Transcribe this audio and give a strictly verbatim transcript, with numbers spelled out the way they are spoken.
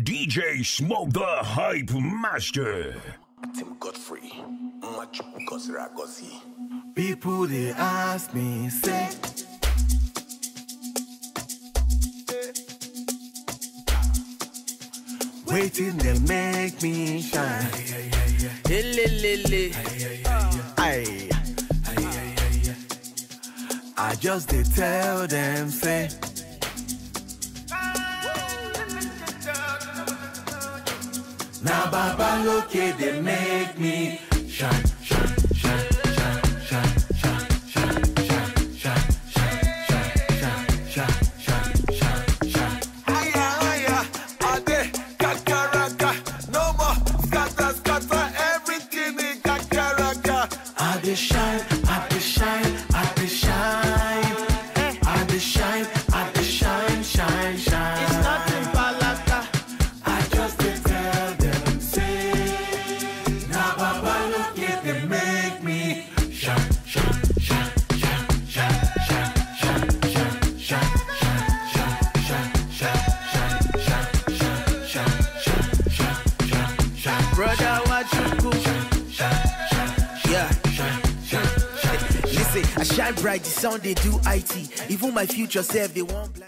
D J Smoke the Hype Master. Tim Godfrey, people they ask me, say, waiting they make me shine. Aye. I just they tell them, say, now Baba look it, they make me shine, shine, shine, shine, shine, shine, shine, shine, shine, shine, shine, shine, shine, shine. Aya, aya, ade, kakaraka, no more scatter, scatter, everything in kakaraka. Ade shine, ade shine, ade shine, ade shine, ade shine, shine, shine. It's nothing but laughter. I just did tell them, say, now Baba look it, they make me shine, shine, shine, shine, shine, shine, shine, shine, shine, shine, shine, shine, shine, shine, shine, shine, shine, shine. Brother, what you go? Yeah. Listen, I shine bright, the sound they do I T. Even my future self, they won't.